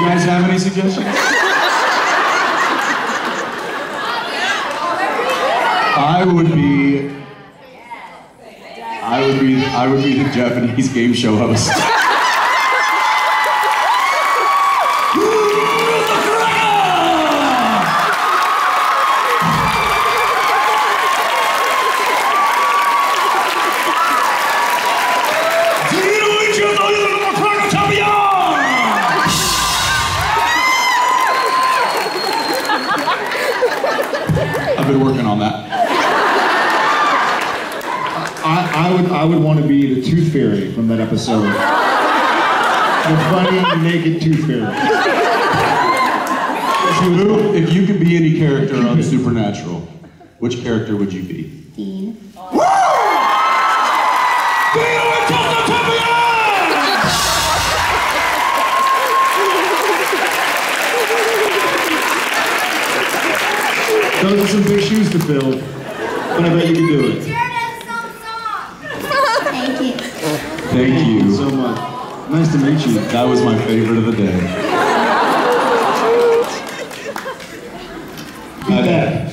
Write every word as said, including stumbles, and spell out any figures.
guys have any suggestions? I would be, I would be, I would be the Japanese game show host. I've been working on that. I, I would I would want to be the Tooth Fairy from that episode. The funny naked Tooth Fairy. Lou, if you could be any character on Supernatural, which character would you be? Dean. Woo! Those are some big shoes to fill, but I bet you can do it. Thank you. Thank you so much. Nice to meet you. That was my favorite of the day. Beat that.